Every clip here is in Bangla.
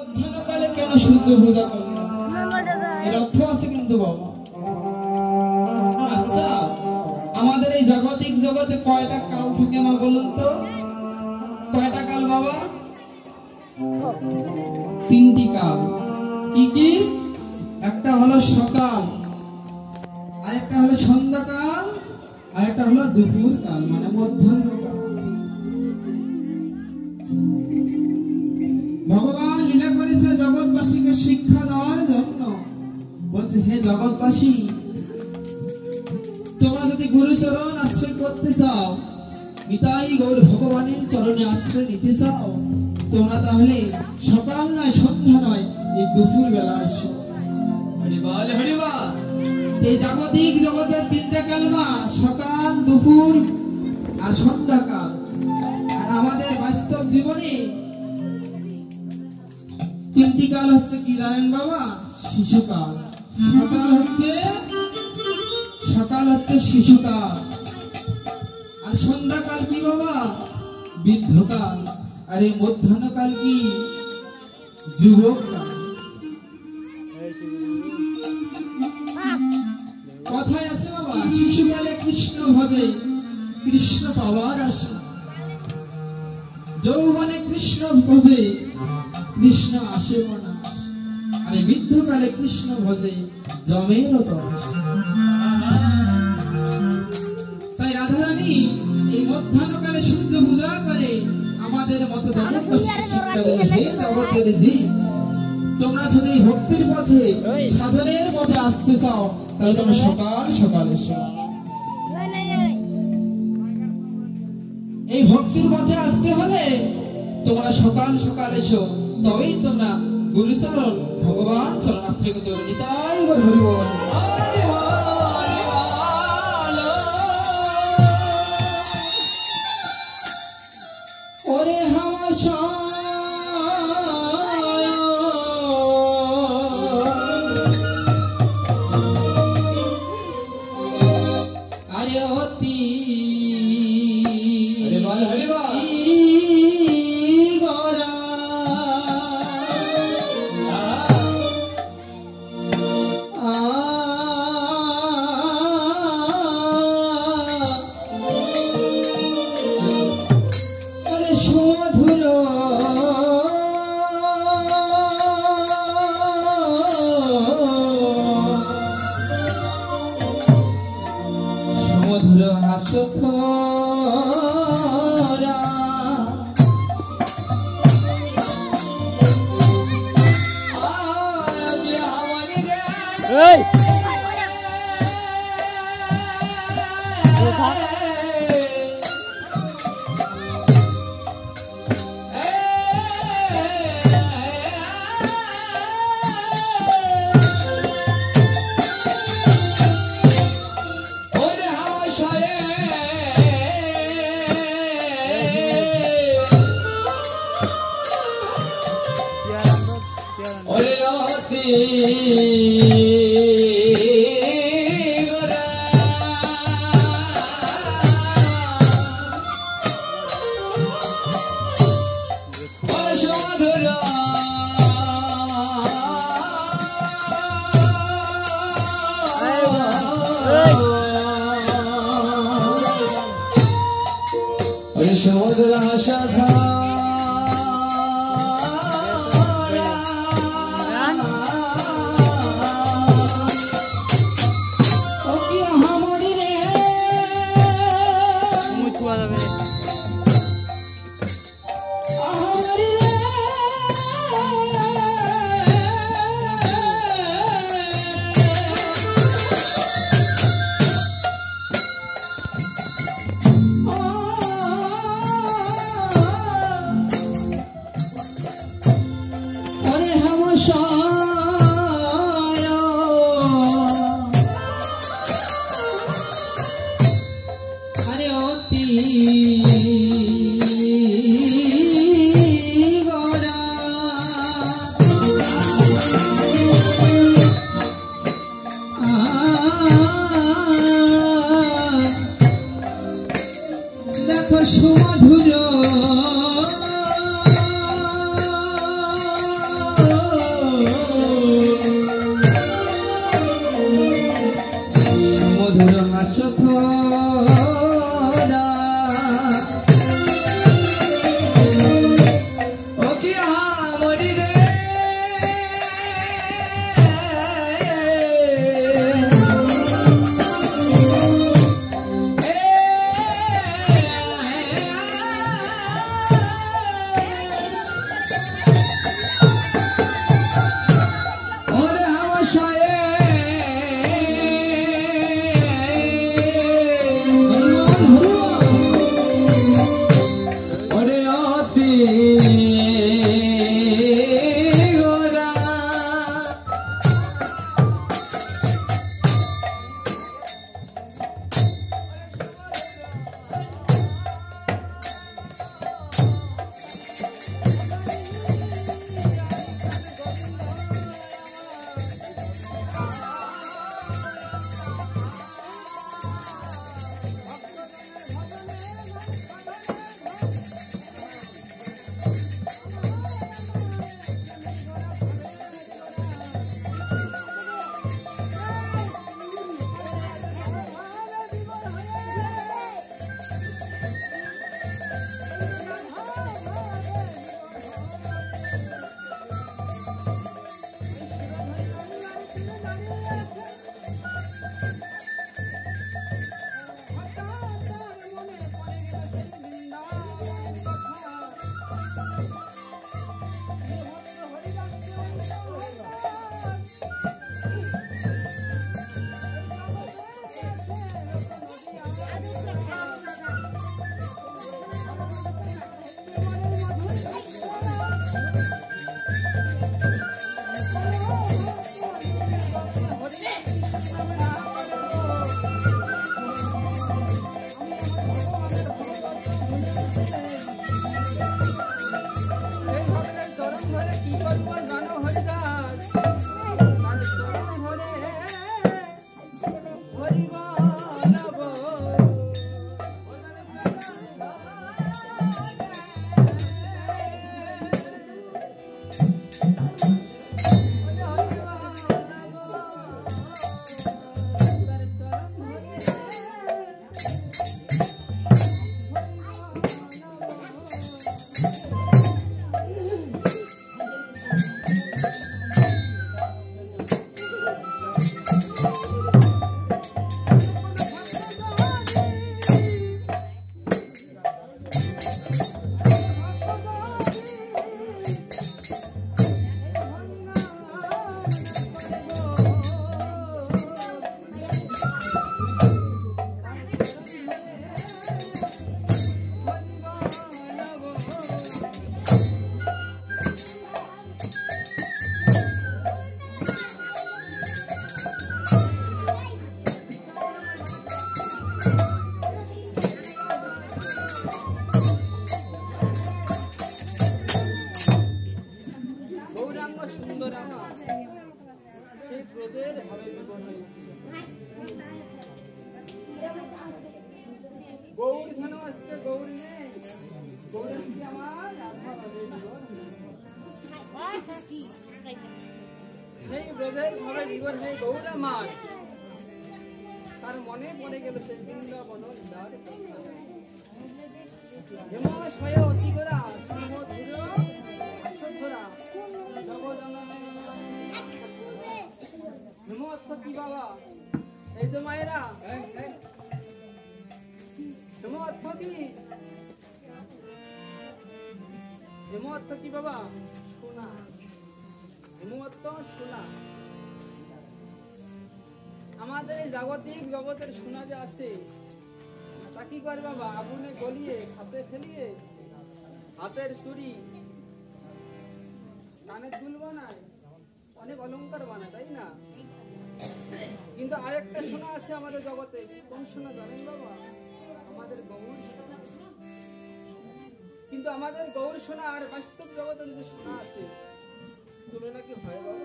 মধ্যাহ্নকালে কেন সূর্য পূজা করলেন? এর অর্থ আছে কিন্তু বাবা। আচ্ছা, আমাদের এই জাগতিক জগতে কয়টা কাল থাকে মা বলুন তো? কয়টা কাল বাবা? তিনটি কাল। কি কি? একটা হলো সকাল, আর একটা হলো সন্ধ্যাকাল, আর একটা হলো দুপুর কাল, মানে মধ্যাহ্নকাল। ভগবান লীলা করেছে জগৎবাসীকে শিক্ষা দেওয়ার জন্য। বলছে, হে জগৎবাসী, তোমরা যদি গুরুচরণ আশ্রয় করতে চাও, নিতাই গৌর ভগবানের চরণে আশ্রয় নিতে চাও, তোমরা তাহলে সকাল নয় সন্ধ্যা নয় এই দুপুর বেলা আসো। হরিবল হরিবল। এই জাগতিক জগতের তিনটা কাল মা, সকাল, দুপুর আর সন্ধ্যাকাল। আর আমাদের বাস্তব জীবনে তিনটি কাল হচ্ছে কি জানেন বাবা? শিশুকাল। সকাল হচ্ছে শিশুকাল, আর সন্ধ্যাকাল কি বাবা? বৃদ্ধকাল। আর এই মধ্যাহ্নকাল কি? যুবককাল। কথায় আছে বাবা, শিশুকালে কৃষ্ণ ভজে কৃষ্ণ পাওয়ার আশা, যৌবনে কৃষ্ণ ভজে কৃষ্ণ আসে মনাস, আর এই বৃদ্ধকালে কৃষ্ণ ভজে জমের তরস। তাই রাধারানী এই মধ্যাহ্নকালে সূর্য পূজা করে আমাদের মতো শিক্ষা দিলেন, হে জগতের জীব, তোমরা যদি ভক্তির পথে সাধনের পথে আসতে চাও, তাহলে তোমরা সকাল সকাল এসো। এই ভক্তির পথে আসতে হলে তোমরা সকাল সকাল এসো, তবেই তোমরা গুরুচরণ ভগবান চরণ আশ্রয় করতে পারবে। নিতাই গৌর হরি বল। ওরে হাওয়া আরে অতি তার মনে পড়ে গেল সেই বৃন্দাবন কি বাবা এই যে মায়েরা কি বাবা সোনা সোনা আমাদের এই জাগতিক জগতের সোনা যে আছে তা কি করে বাবা আগুনে গলিয়ে হাতে ফেলিয়ে হাতের চুড়ি কানের দুল বানায় অনেক অলংকার বানায় তাই না কিন্তু আরেকটা সোনা আছে আমাদের জগতে কোন সোনা জানেন বাবা আমাদের গৌর সোনা কিন্তু আমাদের গৌর সোনা আর বাস্তব জগতে যে সোনা আছে তুলনা কি হয় বাবা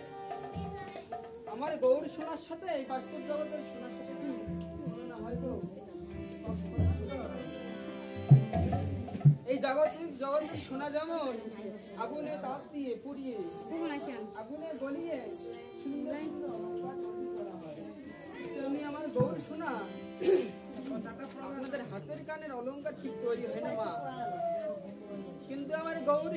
আমার গৌর সোনার সাথে এই বাস্তব জগতের সোনার সাথে কি তুলনা হয় গো এই জাগতিক জগতের সোনা যেমন আগুনে তাপ দিয়ে পুড়িয়ে আগুনে গলিয়ে তুমি আমার গৌর সোনা আপনাদের হাতের কানের অলংকার ঠিক তৈরি হয় না মা কিন্তু আমার গৌর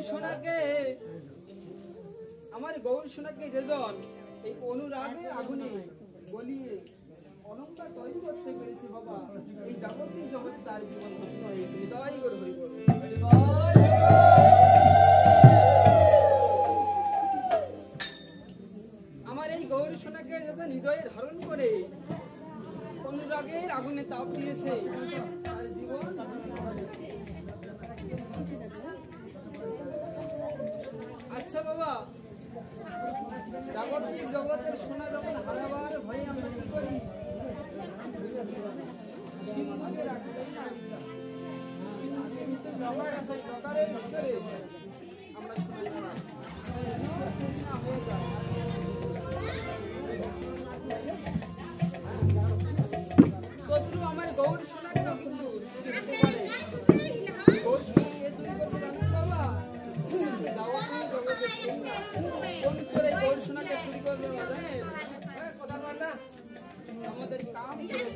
সোনাকে যেজন এই অনুরাগে আগুনে গলিয়ে অলংকার তৈরি করতে পেরেছি বাবা এই জাগতিক জগৎ তার জীবন ধন্য হয়েছে তাই করে হরি বল আমার এই গৌর সোনাকে যখন হৃদয়ে ধারণ করে অনুরাগের আগুনে তাপ দিয়েছে তার জীবন আচ্ছা বাবা জাগতিক জগতের সোনা যখন হারাবার ভয়ে আমরা কি করি সিংহকে রাখি না জগারের ভিতরে আমরা সোনা হয়ে যাই শত্রু আমার গৌর সোনাকে কিন্তু গৌর সোনাকে চুরি করতে জানেন বাবা কোন চোরে গৌর সোনাকে চুরি করবে জানেন আমাদের কাম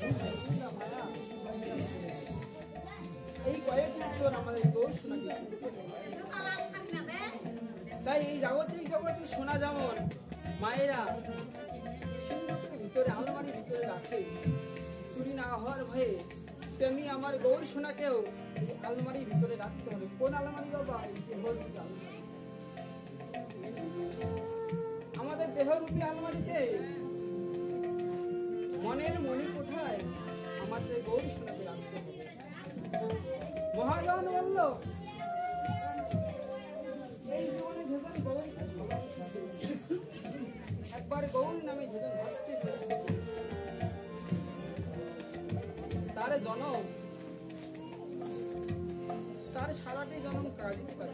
এই কয়েকটি চোর আমাদের গৌর সোনাকে তাই এই জাগতিক জগতের সোনা যেমন মায়েরা সিংহের ভিতরে আলমারির ভিতরে রাখে চুরি না হওয়ার ভয়ে তেমনি আমার গৌর সোনাকেও আলমারির ভিতরে রাখতে হবে কোন আলমারি বাবা আমাদের দেহরূপী আলমারিতে মনের মনি কোঠায় আমাদের গৌর সোনাকে রাখতে হবে মহাজন বলল এই জীবনে যেজন গৌর একবার গৌর নামে যেজন ভাবতে পেরেছে তার জনম তার সারাটি জনম কাজই করে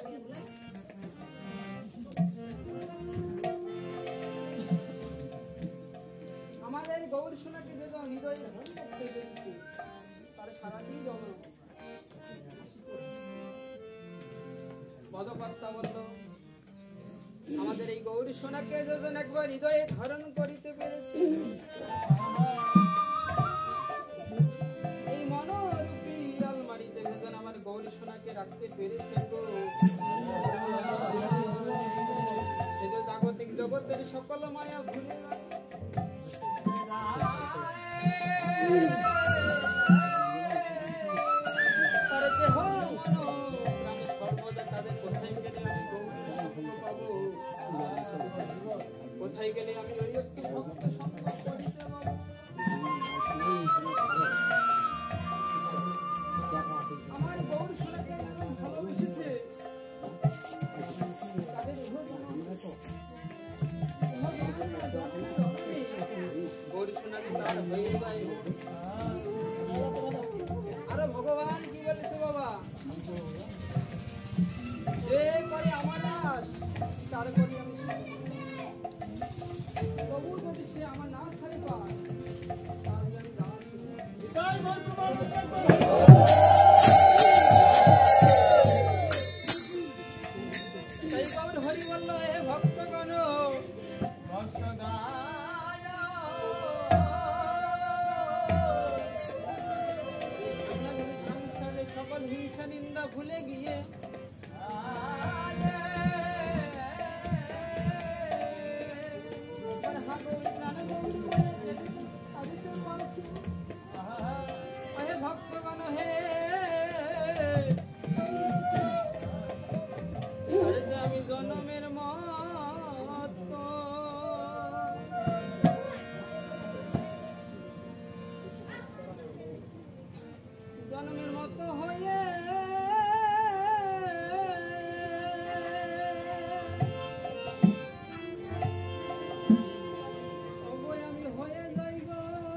আমাদের গৌর সোনাকে যেজন হৃদয়ে ধারণ করতে পেরেছে তার সারাটি জনম বদকর্তা বলল আমাদের এই গৌরী সোনাকে যখন একবার হৃদয়ে ধারণ করিতে পেরেছি, এই মনোরূপী আলমারিতে যখন আমার গৌরী সোনাকে রাখতে পেরেছেন গো, এই যে জাগতিক জগতের সকল মায়া ভুলে গেল। তার দেহ মন প্রাণে সর্বদা তাদের কোথায় গেলে আমি গৌরীর সঙ্গ পাবো, কোথায় গেলে আমি ওই একটু ভক্ত সঙ্গ করিতে পাবো। আমার গৌর সোনাকে যখন ভালোবেসেছে, তাদের গৌর সোনাকে তার হয়ে যায়। আরে ভগবান কি বলেছে বাবা, যে করে আমার নাশ তার করি আমি প্রভু, যদি সে আমার নাম ছাড়ে পায় তাহলে আমি গান তাই বাবার হরি বলল, হে ভক্তগণ সংসারে সকল হিংসা নিন্দা ভুলে গিয়ে ভক্তগণ হে, আমি জনমের মত জনমের মতো হয়ে আমি হয়ে যাইব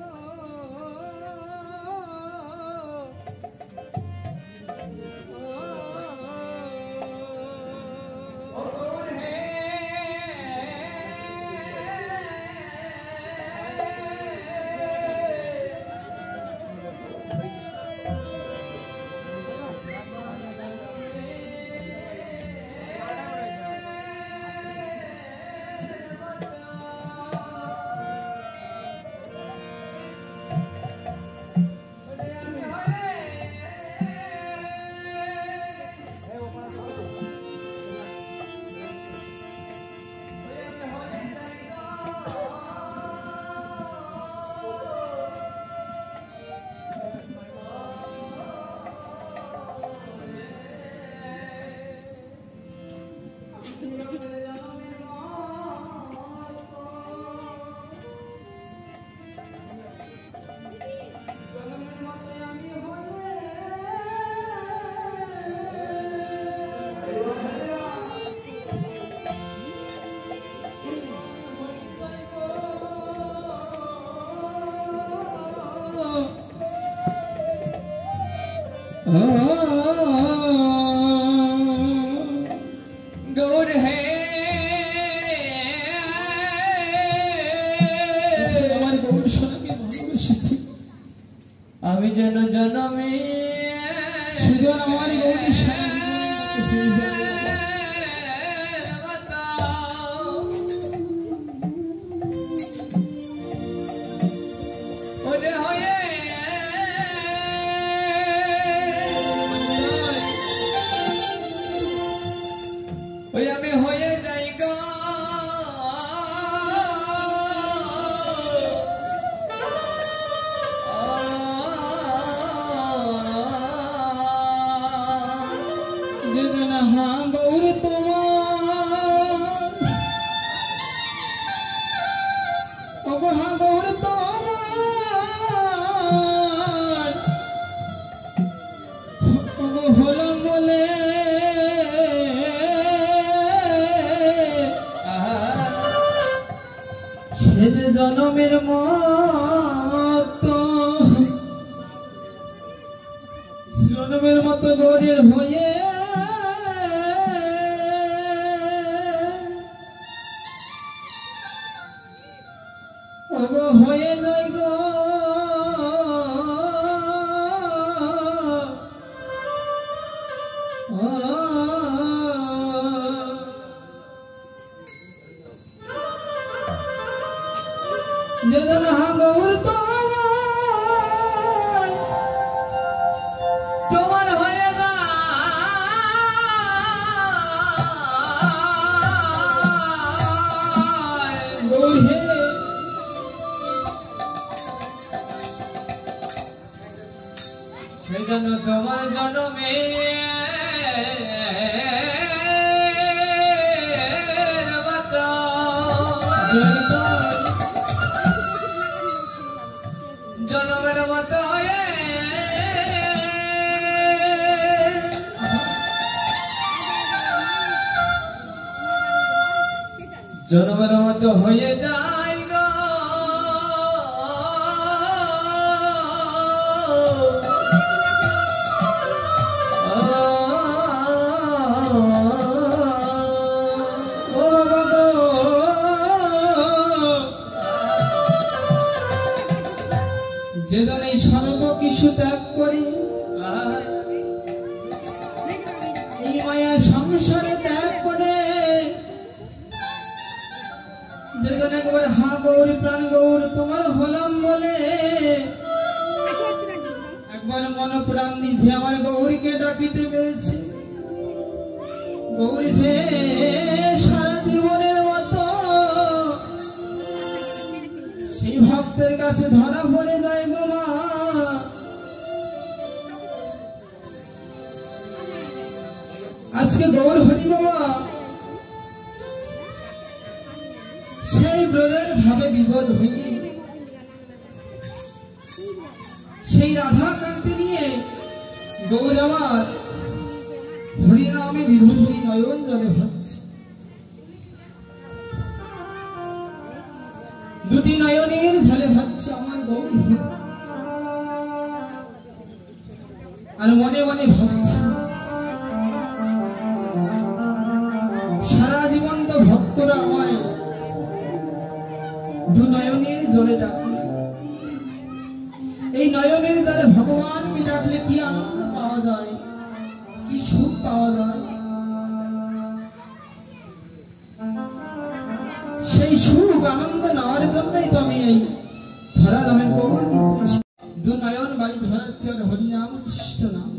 गौर है আমার গৌর সোনাকে ভালোবেসেছি, আমি যেন জনমে সেজন আমার গৌর সোনাকে পেয়ে যাবে। আমি হয়ে যাই গো যেজন হা গৌর তোমার, ওগো হা গৌর তোমার, ওগো হলাম বলে সে যে জনমের মতো জনমের মতো গৌরের হয়ে ওগো হয়ে যাই গো যেদিন গৌর তোমার হয়ে যায় গৌর হে সেজন্য তোমার জন্মে জনমের মতো হয়ে জনমের মতো হয়ে যায় গো ও বাবা গো যেদিন এই সর্ব কিছু ত্যাগ করি এই মায়া সংসারে ত্যাগ করে যেদিন একবার হা গৌর প্রাণ গৌর তোমার হলাম বলে একবার মন প্রাণ দিছে আমার গৌরীকে ডাকিতে পেরেছি গৌরী সে সারা জীবনের মতো সেই ভক্তের কাছে ধরা পড়ে যায় গো মা আজকে গৌর হরি বাবা সেই ব্রজের ভাবে বিভোর হয়ে সেই রাধা কান্তি নিয়ে গৌর আমার হরিনামে বিভোর হয়ে নয়ন জলে ভাবছে দুটি নয়নের ঝালে ভাবছে আমার গৌর আর মনে মনে ভাবছে সারা জীবন তো ভক্তরা আমায় দু নয়নের জলে ডাকে এই নয়নের জলে ভগবানকে ডাকলে কি আনন্দ পাওয়া যায় কি সুখ পাওয়া যায় সেই সুখ আনন্দ নেওয়ার জন্যই তো আমি এই ধরা ধামে গৌর দু নয়ন বাড়ি ধরাচ্ছে আর হরিনাম কৃষ্ণ নাম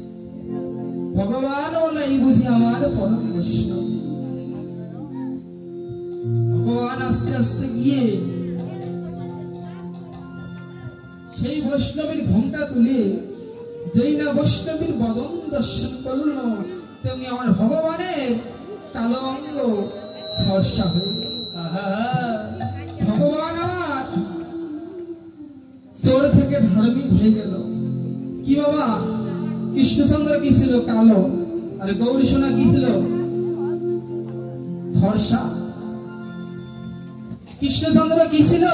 ভগবান বলে এই বুঝি আমার পরম বৈষ্ণব ভগবান আস্তে আস্তে গিয়ে সেই বৈষ্ণবীর ঘোমটা তুলে যেই না বৈষ্ণবীর বদন দর্শন করল তেমনি আমার ভগবানের কালো অঙ্গ ফর্সা হয়ে ভগবান আমার চোর থেকে ধার্মিক হয়ে গেল কি বাবা কৃষ্ণচন্দ্র কি ছিল কালো আর গৌরী সোনা কি ছিল ফর্সা কৃষ্ণচন্দ্র কি ছিল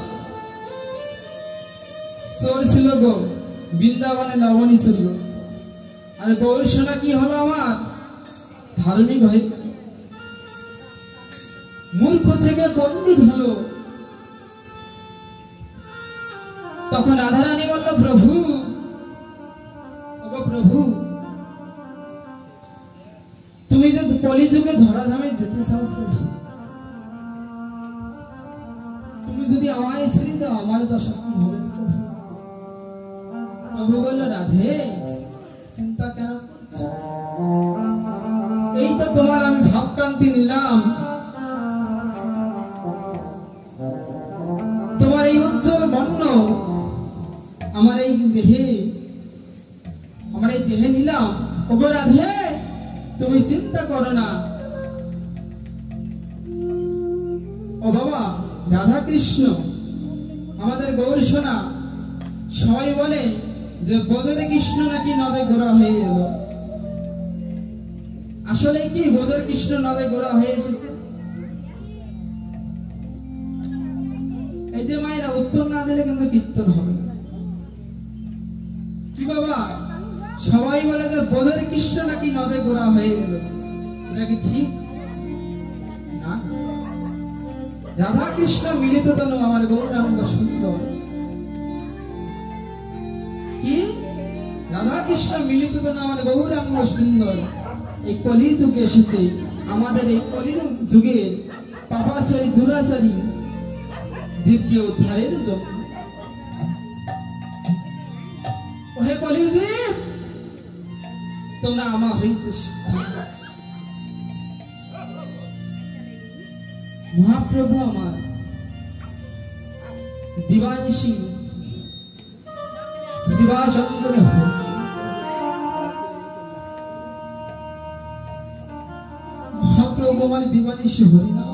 চোর ছিল গো বৃন্দাবনে লবণী ছিল আর গৌরী সোনা কি হলো আমার ধার্মিক হয়ে মূর্খ থেকে পণ্ডিত হলো তখন রাধারানী বলল প্রভু ওগো প্রভু তুমি যে কলিযুগে ধরাধামে যেতে চাও প্রভু তুমি যদি আমায় ছেড়ে দাও আমার দশা কি হবে প্রভু প্রভু বলল রাধে চিন্তা কেন করছো এই তো তোমার আমি ভাবকান্তি নিলাম তোমার এই উজ্জ্বল বর্ণ আমার এই দেহে নিলাম ওগো রাধে তুমি চিন্তা করো না ও বাবা রাধা কৃষ্ণ আমাদের গৌর সোনা সবাই বলে যে বোধের কৃষ্ণ নাকি নদে গোড়া হয়ে এলো আসলে কি বোধের কৃষ্ণ নদে গোড়া হয়ে এসেছে এই যে মায়েরা উত্তর না দিলে কিন্তু কীর্তন হবে না কি বাবা সবাই বলে যে বোধের কৃষ্ণ নাকি নদে গোড়া হয়ে গেল এটা কি ঠিক না রাধা কৃষ্ণ মিলিত তনু আমার গৌরাঙ্গ সুন্দর কি রাধা কৃষ্ণ মিলিত তনু আমার গৌরাঙ্গ সুন্দর এই কলি যুগে এসেছে আমাদের এই কলি যুগে পাপাচারী দুরাচারী জীবকে উদ্ধারের জন্য। ওহে কলিজীব, তোমরা আমার হইতে শিক্ষা নাও। মহাপ্রভু আমার দিবানিশি শ্রীবাসঙ্করে মহাপ্রভু আমার দিবানিশি হরিনাম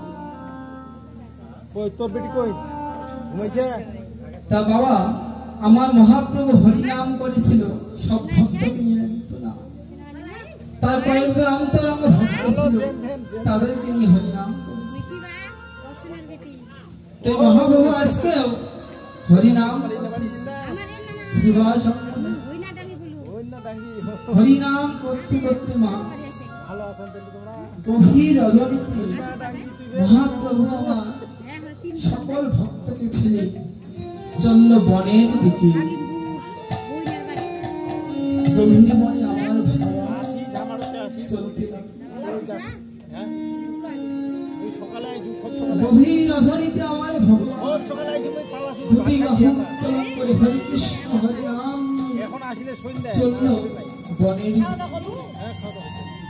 কই তোর বেটি কই ঘুমাইছে? তা বাবা, আমার মহাপ্রভু হরিনাম করেছিল সব ভক্তকে নিয়ে নিত না। তার কয়েকজন অন্তরঙ্গ ভক্ত ছিল, তাদেরকে নিয়ে হরিনাম করেছিল। তো মহাপ্রভু আজকেও হরিনাম শ্রীবাস হরিনাম করতে করতে মা ভালো আছেন তোমরা? গভীর রজনীতে মহাপ্রভু আমার সকল ভক্তকে ফেলে চলল বনের দিকে। গভীর মনে আমার আসি জামারতে আসি চলতে লাগলো। হ্যাঁ ওই সকালে আইছি, খুব সকালে গভীর রজনীতে আমার ভক্ত খুব সকালে আইছি, ওই পালা শুরু দুটি বাহু উত্তোলন করে হরে কৃষ্ণ হরে রাম এখন আসলে সন্ধ্যা চলল বনের দিকে। হ্যাঁ খাওয়া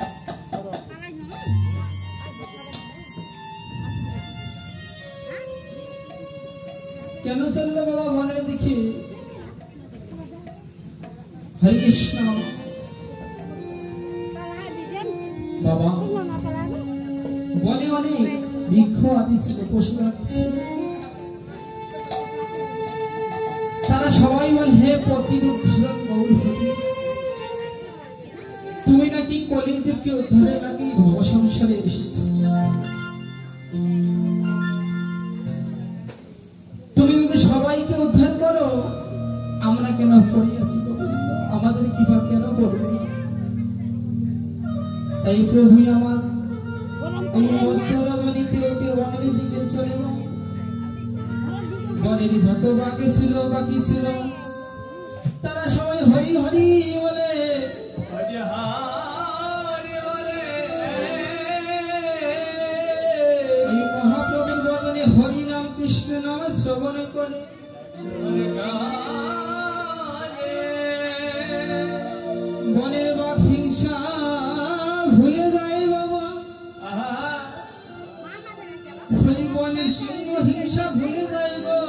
কেন চললো বাবা বনের দিকে? হরে কৃষ্ণ বাবা, বনে অনেক বৃক্ষ আদি ছিল, পশু আদি ছিল। তারা সবাই বলে, হে প্রতিদিন উদ্ধারণ গৌর হরি, তুমি নাকি কলিযুগকে উদ্ধারের লাগি ভব সংসারে এসেছো। তুমি যদি সবাইকে উদ্ধার করো, আমরা কেন পড়ে আছি গোবিন্দ? আমাদের কৃপা কেন করবে? তাই প্রভু আমার এই মধ্যরজনীতে উঠে বনের দিকে চলে যায়। বনের যত বাকি ছিল তারা সবাই হরি হরি বলে। এই মহাপ্রভুর বদনে হরি নাম কৃষ্ণ নাম শ্রবণ করে বনের বাঘ হিংসা ভুলে যায় বাবা। ওই বনের সিংহ হিংসা ভুলে যায় গো।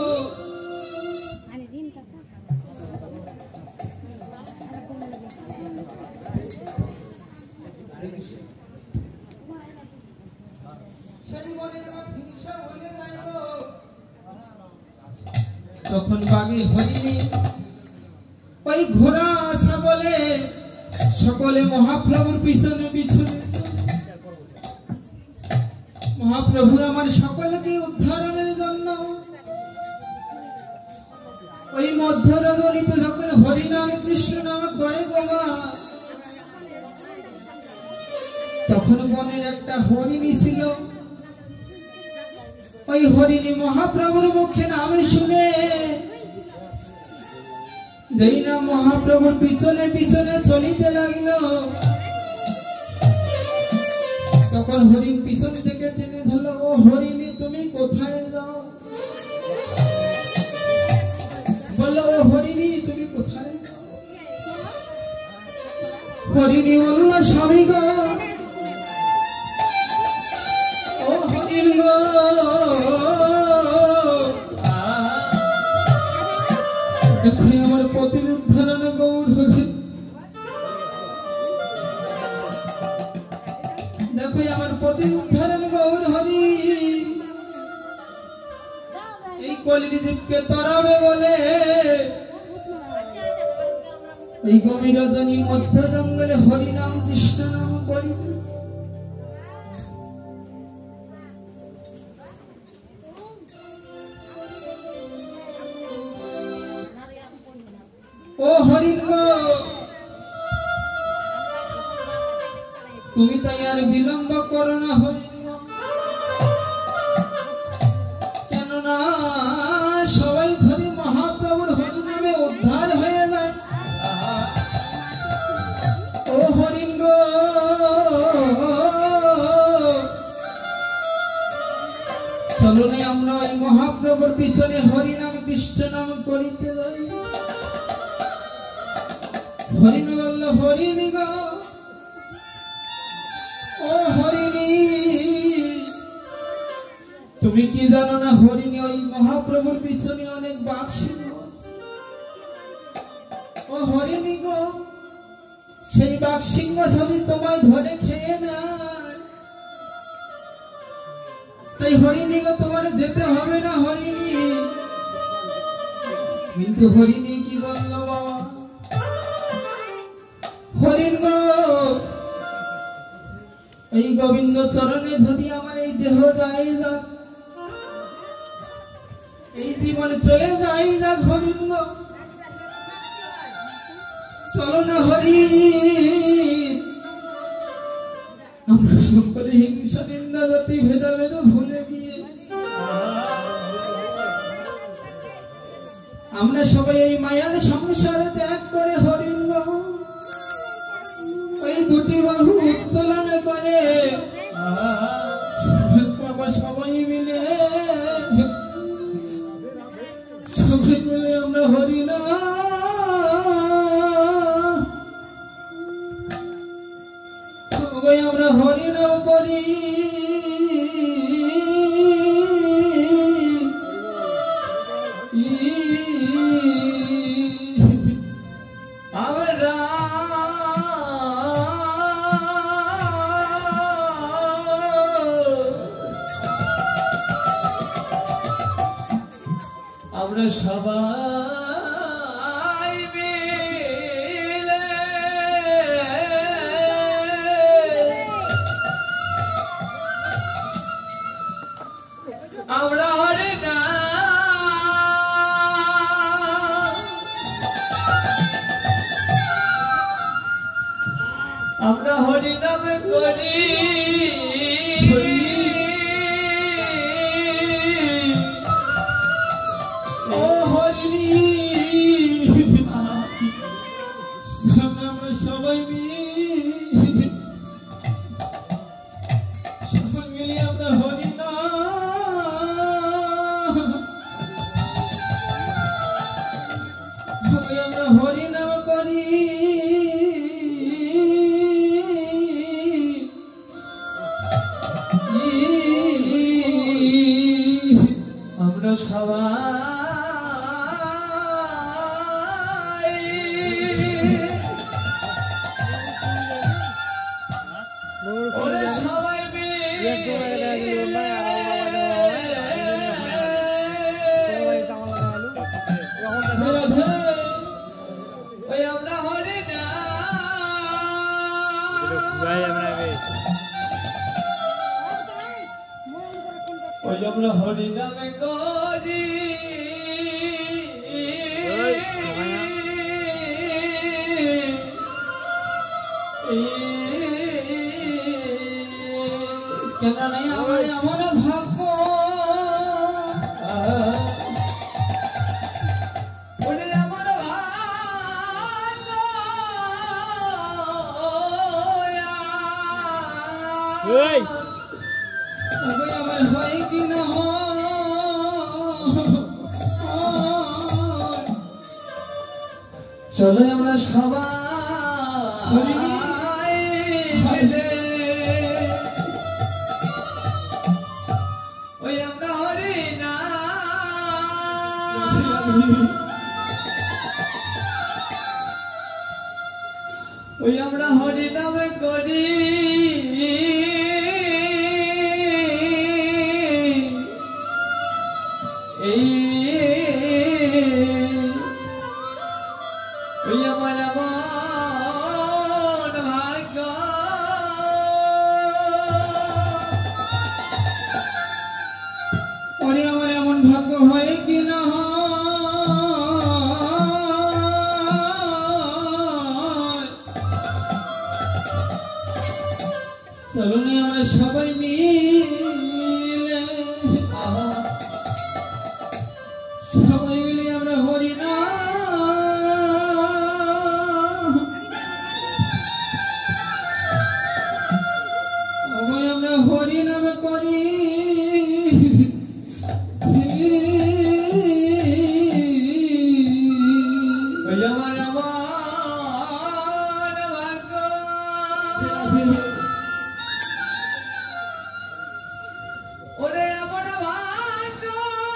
তখন বাঘে হরিণী ওই ঘোড়া ছাগলে সকলে মহাপ্রভুর পিছনে পিছনে মহাপ্রভু আমার সকলকে উদ্ধারণের জন্য ওই মধ্যরজনীতে যখন হরিনাম কৃষ্ণ নাম করে গোমা, তখন বনের একটা হরিণী ছিল। ওই হরিণী মহাপ্রভুর মুখে নাম শুনে যেই না মহাপ্রভুর পিছনে পিছনে চলিতে লাগলো, তখন হরিণ পিছন থেকে টেনে ধরলো, ও হরিণী তুমি কোথায় যাও? বললো, ও হরিণী তুমি কোথায় যাও? হরিণী বলল, স্বামী গো, ও হরিণ গো, আমার পতি উদ্ধারণ গৌর হরি, দেখো আমার পতি উদ্ধারণ গৌর হরি এই কলিযুগকে তরাবে বলে এই গভীর রজনী মধ্য জঙ্গলে হরি নাম কৃষ্ণ নাম করিতে। ও হরিণ গো, তুমি তাই আর বিলম্ব করো না হরিণ গো, কেননা সবাই ধরে মহাপ্রভুর হরি নামে উদ্ধার হয়ে যায়। ও হরিণ গো, চলনে আমরা ওই মহাপ্রভুর পিছনে হরি নাম কৃষ্ণ নাম করিতে যাই। হরিণ বলল হরিণী গো ও হরিণী, তুমি কি জানো না হরিণী ওই মহাপ্রভুর পিছনে অনেক বাঘ সিংহ আছে। ও হরিণী গো, সেই বাঘ সিংহ যদি তোমায় ধরে খেয়ে নেয়, তাই হরিণী গো তোমার যেতে হবে না হরিণী। কিন্তু হরিণী কি বলল বাবা, হরিণ গো এই গোবিন্দ চরণে যদি আমার এই দেহ যাই যাক, এই জীবনে চলে যাই যাক হরিণ গো, চলো না হরিণ। আমরা সকলে হিংসা নিন্দা জাতি ভেদাভেদ ভুলে গিয়ে আমরা সবাই এই মায়ার সংসারে ত্যাগ করে হরিণ গো ওই দুটি বাহু উত্তোলন করে সবাই মিলে আমরা হরিণ আমরা হরিণ করি। আমরা সবাই মিলে আমরা হরি নাম, আমরা হরি নাম করি। ও হরিণী, আমরা সবাই মিলে আমরা হরিণ আমরা হরিনাম করি। আমরা সবাই ওরে সবাই ওই আমরা হরি না, ওই আমরা হরি নামে করি। কেন নাই আমার এমন ভাগ্য, ওরে আমার ভাগ্য, আমার হয় কি না চলো আমরা সবাই মিলে ওই আমরা হরি নাম, ওই আমরা হরি নাম করি। এই ওই আমার এমন ভাগ্য, ওরে আমার এমন ভাগ্য হয় কি না ওরে আমার ভাগ্য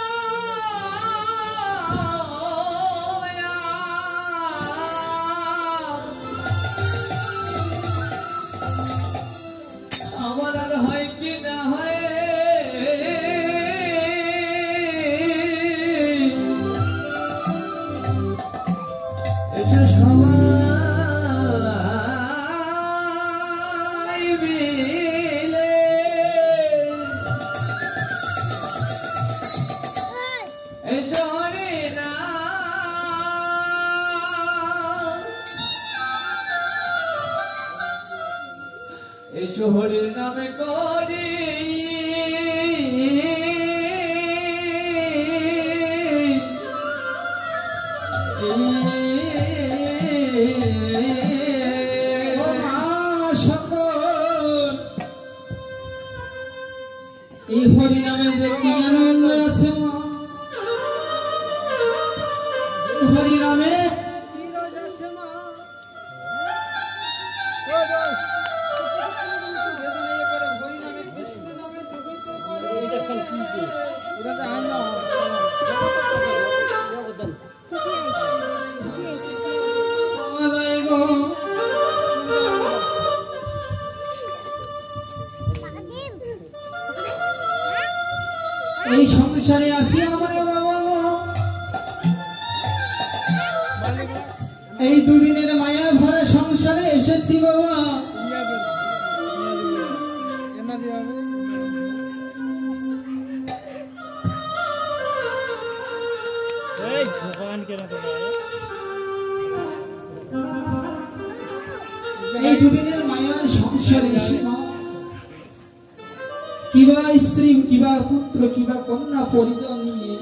আমার আর হয় কি না হয় এটা সবাই মিলে জরে না এই শহরের নামে করি ও মা সকল, এই হরি নামে যে কি আনন্দ আছে মা, এই হরি নামে কি রোজ আছে মা? বেদনা ইয়ে করে হরি নামে, কৃষ্ণ নামে পবিত্র করে। এটা কাল কি যে এটা তো আন না আমাদের গো এই সংসারে আছি আমরা বাবা গো, এই দুদিনের মায়া ভরা সংসারে এসেছি বাবা। এই ভগবান কেন তো এই দুদিনের মায়ার সংসারে এসে মা, কিবা স্ত্রী কিবা পুত্র কিবা কন্যা পরিজন নিয়ে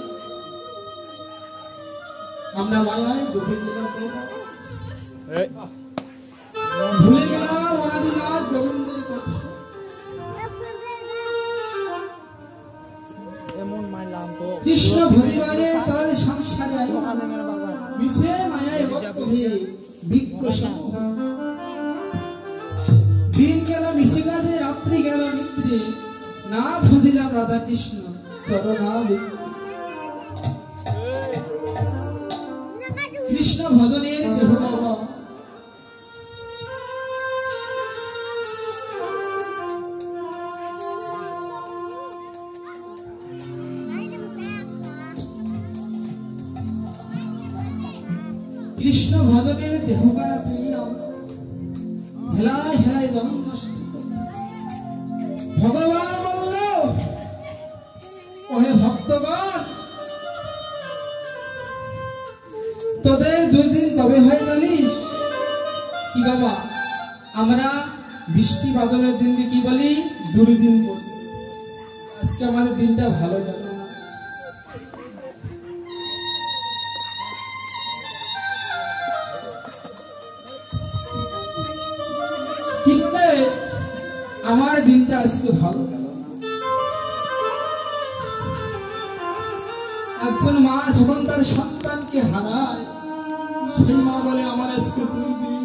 আমরা মায়ায় ডুবে গেলাম বাবা। এই ভুলে গেলাম অনাদিনাথ গোবিন্দের কথা। এমন মাইলাম তো কৃষ্ণ ভরিবারে তার সংসারে আইলা, মিশে মায়ায় ভক্ত হয়ে ভিক্ষ সমূহ। দিন গেল মিশে কাজে, রাত্রি গেল নিদ্রে, না ভজিলাম রাধা কৃষ্ণ চরণাবে। কৃষ্ণ ভজনের দেহ বাবা, কৃষ্ণ ভজনের দেহকারা পেয়ে আমরা হেলায় হেলায় জন্ম নষ্ট করেছি। ভগবান বলল, ওহে ভক্তগণ, তোদের 2 দিন কবে হয় জানিস কি বাবা? আমরা বৃষ্টি বাদলের দিনকে কি বলি? দুর্দিন বলি। আজকে আমাদের দিনটা ভালো গেল না। কিন্তু আমার দিনটা আজকে ভালো গেল না। একজন মা যখন তার সন্তানকে হারায়, সেই মা বলে আমার আজকে 2 দিন।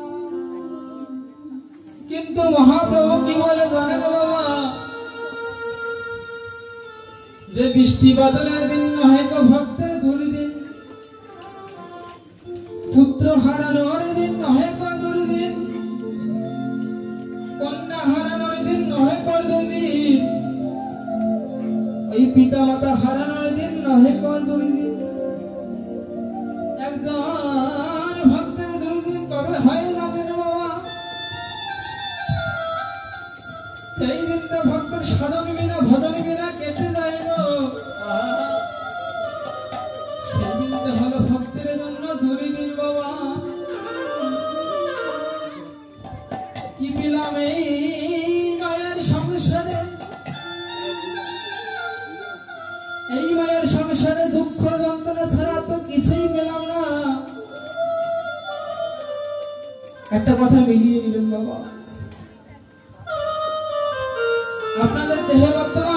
কিন্তু মহাপ্রভু কি বলে জানেন বাবা? যে বৃষ্টি বাদলের দিন নয় গো ভক্তের 2 দিন, পুত্র হারানোর দিন নয় গো 2 দিন, কন্যা হারানোর দিন নয় গো 2 দিন, ওই পিতা মাতা হারানোর দিন নয় গো 2 দিন। একজন ভক্তের 2 দিন কবে হয় জানেন বাবা? সেই দিনটা ভক্তের সাধন বিনা ভজন বিনা কেটে যায় গো। সেই দিনটা হলো ভক্তের জন্য 2 দিন বাবা। কি পেলাম এই মায়ের সংসারে? এই মায়ের সংসারে দুঃখ যন্ত্রণা ছাড়া তো কিছুই পেলাম না। একটা কথা মিলিয়ে নিবেন বাবা, আপনাদের দেহে বর্তমান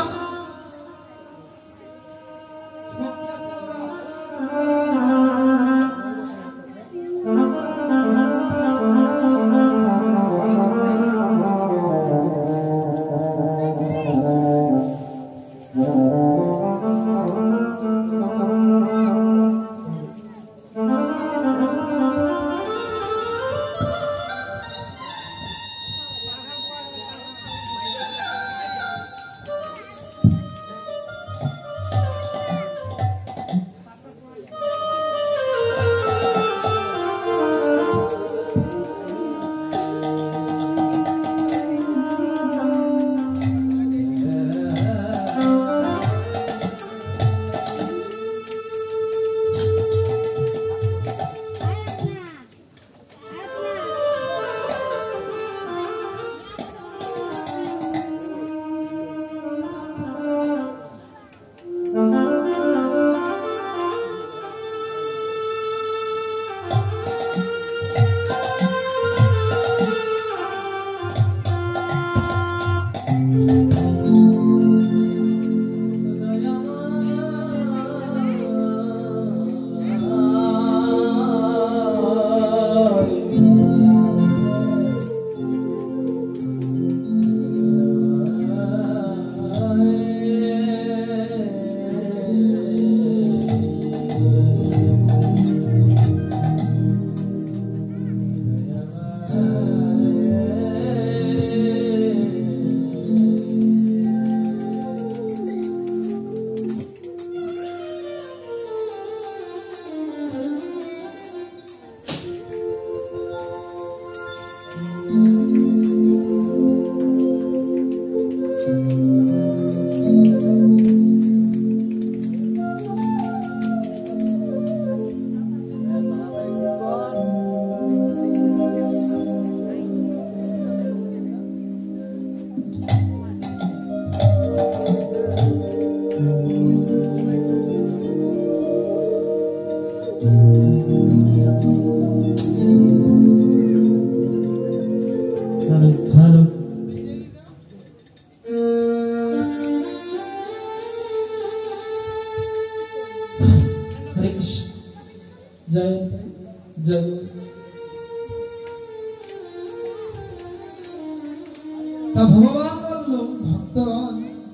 ভগবান বলল, ভক্তগণ,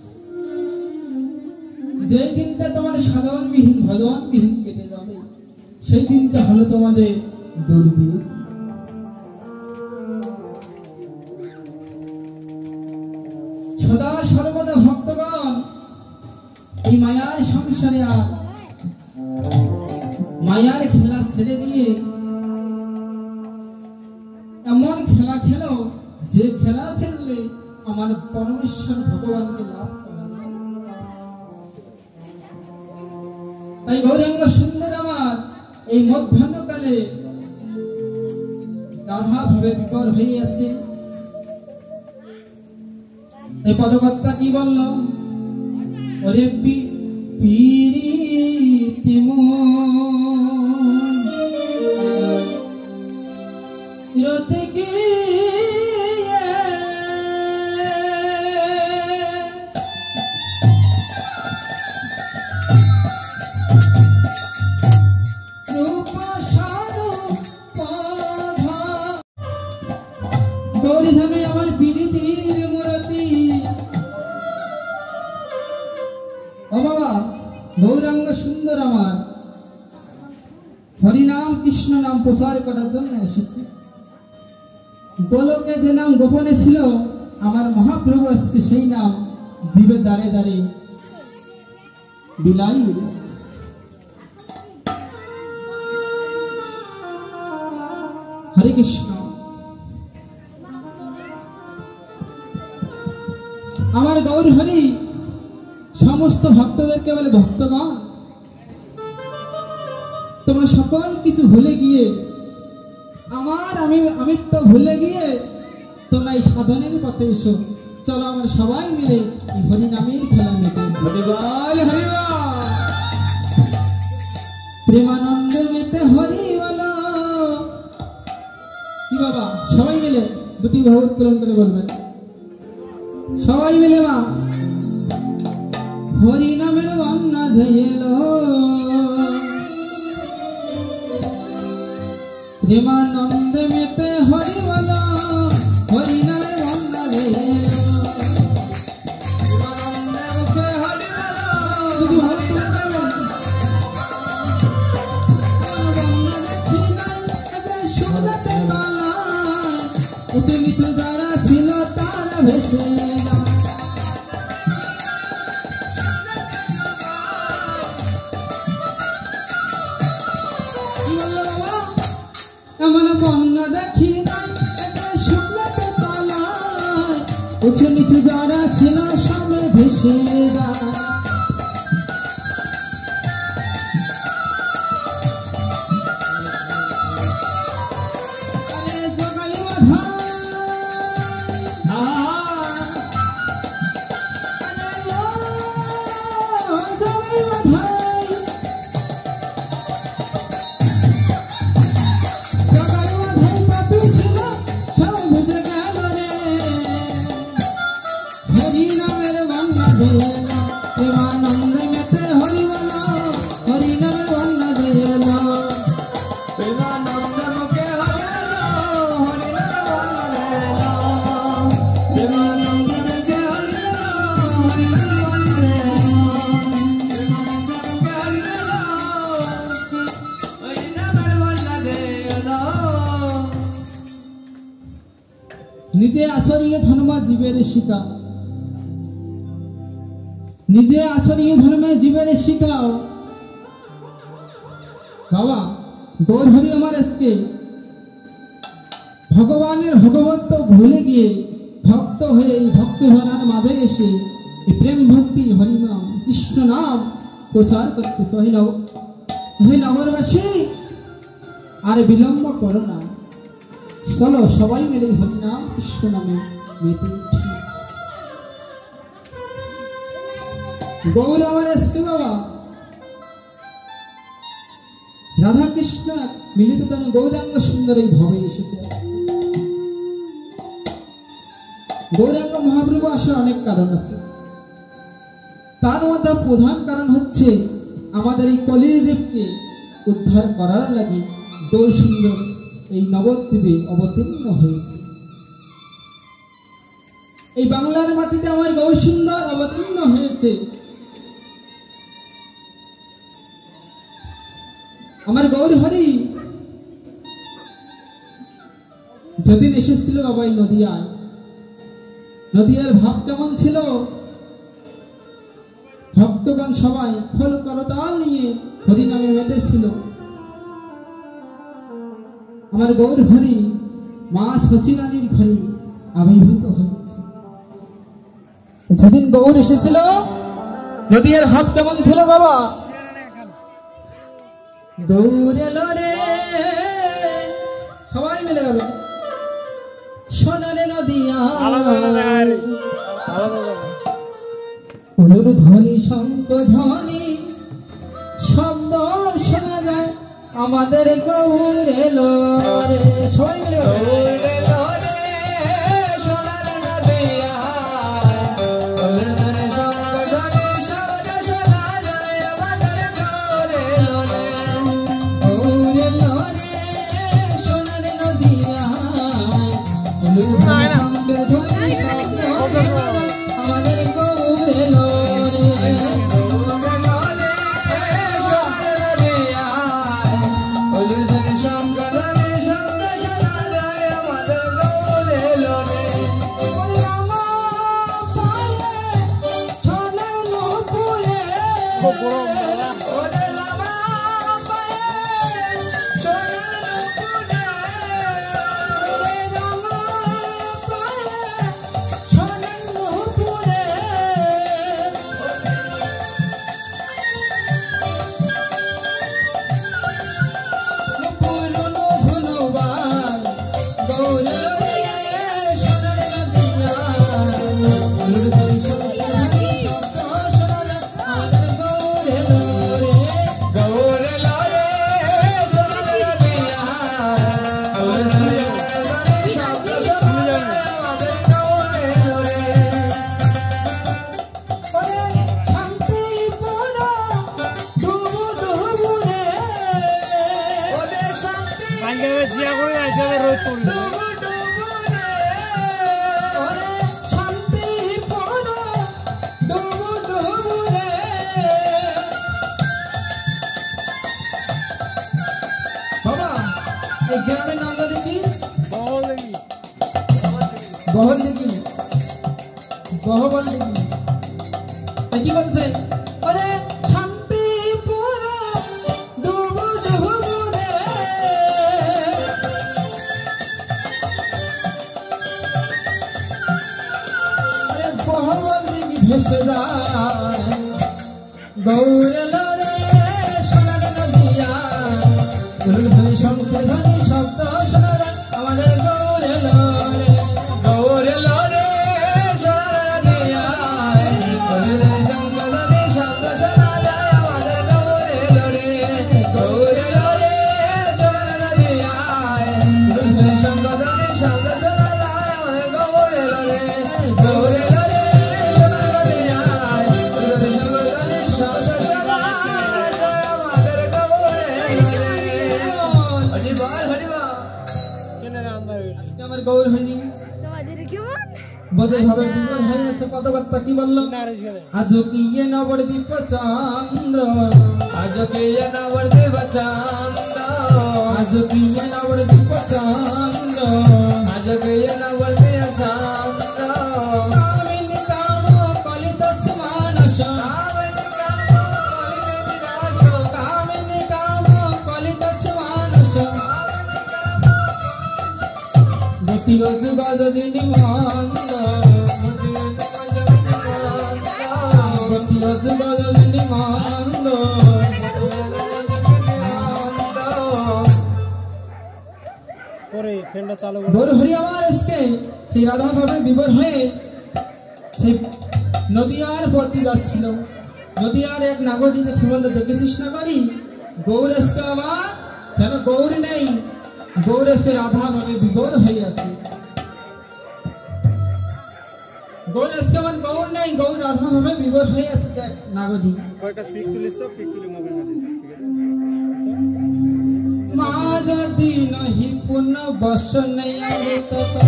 যে দিনটা তোমার সাধারণ বিহীন ভগবান বিহীন কেটে যাবে, সেই দিনটা হলো তোমাদের দুর্দিন। সদা সর্বদা ভক্তগণ এই মায়ার সংসারে আর মায়ার খেলা ছেড়ে দিয়ে এমন খেলা খেলো যে খেলা খেললে আমার পরমেশ্বর ভগবানকে লাভ করা যায়। তাই গৌরাঙ্গ সুন্দর আমার এই মধ্যাহ্নকালে রাধা ভাবে বিকর হয়ে আছে। এই পদকর্তা কি বলল? ওরে পিরিতি রতে কে গৌরীধামে আমার বিনীতির মূরতি। ও বাবা, গৌরাঙ্গ সুন্দর আমার হরিনাম কৃষ্ণ নাম প্রচার করার জন্য এসেছে। গোলকে যে নাম গোপনে ছিল, আমার মহাপ্রভু আজকে সেই নাম দিবে দাঁড়ে দাঁড়ে বিলাই। হরে কৃষ্ণ। আমার গৌর হরি সমস্ত ভক্তদেরকে বলে, ভক্তগণ, তোমরা সকল কিছু ভুলে গিয়ে আমার আমি তো ভুলে গিয়ে তোমরা এই সাধনের পথে এসো। চলো আমরা সবাই মিলে এই হরি নামের খেলা মেতে। হরিবল হরিবল, প্রেমানন্দে মেতে হরিবল। কি বাবা, সবাই মিলে দুটি বাহু উত্তোলন করে বলবেন, সবাই মিলে মা। হরি নামের বন্যা ঝেলো, প্রেমানন্দে মেতে হরি বল। হরি নামের বন্যা ঝেলো, প্রেমানন্দে মেতে হরি এমন বন্যা দেখি নাই শুকনাতে তলায় উঁচু নিচু যারা ছিল সামনে ভেসে যায় নিজে আচরিয়ে ধর্ম জীবের শিকাও নিজে আচরিয়ে ধর্মে জীবের শিকাও বাবা গৌর হরি আমার আজকে ভগবানের ভগবত্ব ভুলে গিয়ে ভক্ত হয়ে এই ভক্তি ভরার মাঝে এসে এই প্রেম ভক্তি হরিনাম কৃষ্ণ নাম প্রচার করতেছে হে নগরবাসী আর বিলম্ব করো না চলো সবাই মিলে হরিনাম কৃষ্ণ নামে মেতে উঠি গৌর আমার আজকে বাবা রাধা কৃষ্ণ মিলিত তনু গৌরাঙ্গ সুন্দর এই ভাবে এসেছে গৌরাঙ্গ মহাপ্রভু আসার অনেক কারণ আছে তার মধ্যে প্রধান কারণ হচ্ছে আমাদের এই কলিযুগকে উদ্ধার করার লাগি গৌর সুন্দর এই নবদ্বীপে অবতীর্ণ হয়েছে এই বাংলার মাটিতে আমার গৌর সুন্দর অবতীর্ণ হয়েছে আমার গৌর হরি যেদিন এসেছিল বাবা এই নদিয়ার ভাব কেমন ছিল ভক্তগণ সবাই খোল করতাল নিয়ে হরি নামে মেতেছিল আমার গৌর হরি মা সচিরানীর ঘরে আবির্ভূত হয়েছে যেদিন গৌর এসেছিল নদিয়ার ভাব কেমন ছিল বাবা গৌর এলো রে সবাই মিলে গেল সোনারে নদিয়া উলুর ধ্বনি শঙ্খ ধ্বনি শব্দ শোনা যায় আমাদের গৌর এলো রে সবাই মিলে গৌর এলো রে সোনারে নদিয়া উলুর ধ্বনি শঙ্খ ধ্বনি শব্দ শোনা যায় আমাদের গৌর এলো রে গৌর এলো রে সোনারে নদিয়া উলুর ধ্বনি শঙ্খ ধ্বনি আমাদের গৌর এলো রে গ্রামের নাম জানি কি বহলদিঘি কি বলছে আরে শান্তিপুর ডুবু ডুবু রে গৌর লরে সোনার নদিয়া ধ্বনি শব্দ ধ্বনি শব্দ শোনা যায় আমাদের গৌর লরে গৌর লরে সোনার নদিয়া গৌর শঙ্খ ধ্বনি শব্দ শোনা যায় আমাদের গৌর লরে গৌর লরে সোনার নদিয়া ধ্বনি শঙ্খ ধ্বনি শব্দ শোনা যায় আমাদের গৌর লরে গৌর লরে সোনার নদিয়া ধ্বনি শঙ্খ ধ্বনি শব্দ শোনা যায় আমাদের গৌর লরে হরি বল হরি বল আজকে আমার গৌর হয়নি তোমাদের কেমন বোঝে ভাবে বিবর হয়ে আছে কত কথা কি বললো আজও কি এ নবদ্বীপ চন্দ্র আজও কি এ নবদ্বীপ চন্দ্র আজও কি এ নবদ্বীপ চন্দ্র আজও কি এ নবদ্বীপ চন্দ্র কামিনী কাম কলিতচ্ছ মানস কামিনী কাম কলিতচ্ছ মানস গতি যুগ যদি মন্দ গতি যুগ যদি মন্দ পরে ফ্যানটা চালু গৌর হরি আমার আজকে সেই রাধা ভাবে বিবর হয়ে সেই নদিয়ার পথে যাচ্ছিল নদিয়ার এক নাগরী দেখি বললো দেখেছিস নাগরী গৌর আজকে আমার যেন গৌর নেই গৌর আজকে রাধা ভাবে বিবর হয়ে আছে গৌর আজকে আমার গৌর নেই গৌর রাধা ভাবে বিবর হয়ে আছে দেখ নাগরী কয়েকটা পিক তুলিস তো পিক তুলে মোবাইল না দিস ঠিক আছে মা যদি নহি পুনঃ বস নেই অমৃত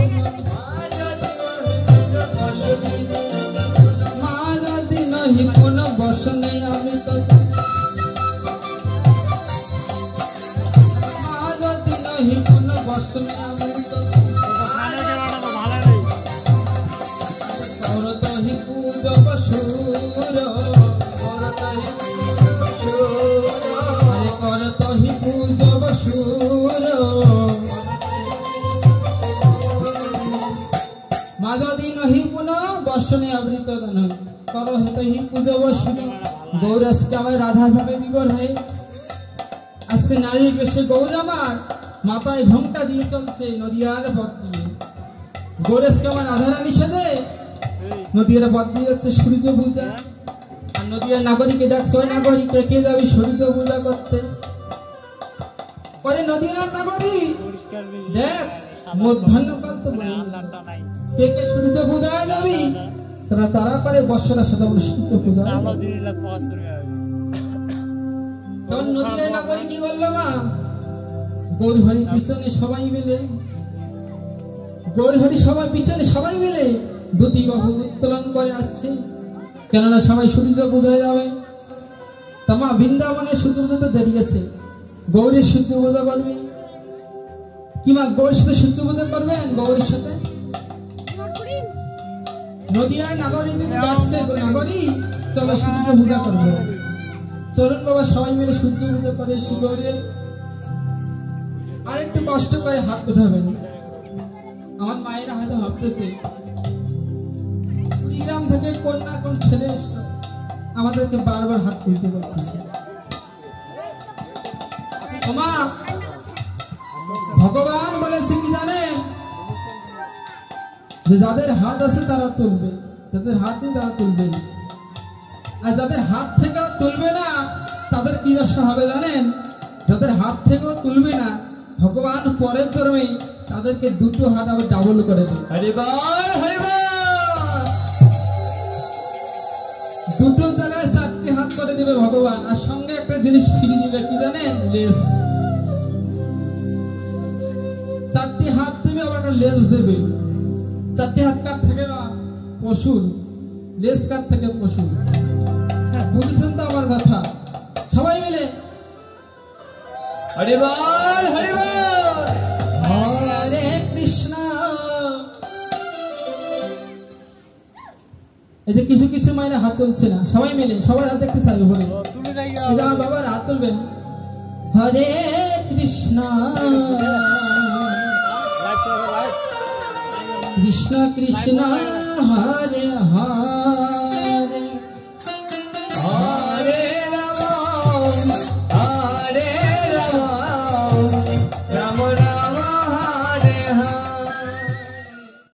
মা যদি নহি পুনঃ বস নেই অমৃত মা যদি নহি পুনঃ বস নেই অমৃত করতহি পূজব সুর আরে করতহি পূজব সুর মা যদি নহি পুনঃ বর্ষণে আবৃত নয় কর হেতহি পূজব সুর গৌর আজকে আমার রাধা ভাবে বিবর হয়ে আজকে নারীর বেশে গৌর আমার মাথায় ঘোমটা দিয়ে চলছে নদিয়ার পথ দিয়ে গৌর আজকে আমার রাধা রানী সাথে নদিয়ার পথ দিয়ে যাচ্ছে সূর্য পূজা আর নদিয়ার নাগরিকে দেখছো ওই নাগরিকে কে যাবে সূর্য পূজা করতে পরে নদিয়ার নাগরিক দেখ মধ্যাহ্নকাল তো কে কে সূর্য পূজায় যাবি তারা তারা করে বর্ষরা সাথে বলে সূর্য পূজা তখন নদিয়ার নাগরিক কি বললো মা গৌর হরির পিছনে সবাই মিলে গৌর হরি সবার পিছনে সবাই মিলে দুটি বাহু উত্তোলন করে আসছে কেননা সবাই সূর্য পূজায় যাবে তামা বৃন্দাবনের সূর্য পূজাতে দেরি আছে গৌরীর সূর্য পূজা করবে কি মা গৌরীর সাথে সূর্য পূজা করবেন গৌরীর সাথে নদিয়ায় নাগরিক ডাকছে নাগরী চলো সূর্য পূজা করবো চলুন বাবা সবাই মিলে সূর্য পূজা করে গৌরীর আর একটু কষ্ট করে হাত উঠাবেন আমার মায়েরা হয়তো ভাবতেছে কুড়িগ্রাম থেকে কোন না কোন ছেলে এসে আমাদেরকে বারবার হাত তুলতে বলতেছে মা ভগবান বলেছে কি জানেন যে যাদের হাত আছে তারা তুলবে যাদের হাত নেই তারা তুলবে না আর যাদের হাত থেকে তুলবে না তাদের কি দশা হবে জানেন যাদের হাত থেকেও তুলবে না ভগবান পরের জন্মে তাদেরকে দুটো হাত আবার ডাবল করে দেবে হরি বল হরি বল দুটো জায়গায় চারটি হাত করে দেবে ভগবান আর সঙ্গে একটা জিনিস ফিরিয়ে দিবে কি জানেন লেজ চারটি হাত দেবে আবার একটা লেজ দেবে চারটি হাত কার থেকে না পশুর লেজ কার থেকে পশুর বুঝেছেন তো আমার কথা সবাই মিলে হরি বল হরি বল হরে কৃষ্ণ এই যে কিছু কিছু মায়ের হাত তুলছে না সবাই মিলে সবার হাত দেখতে চাই উপরে তুমি যাই এই যে আমার বাবার হাত তুলবেন হরে কৃষ্ণ লাইভ চলে লাইভ কৃষ্ণ কৃষ্ণ হরে হরে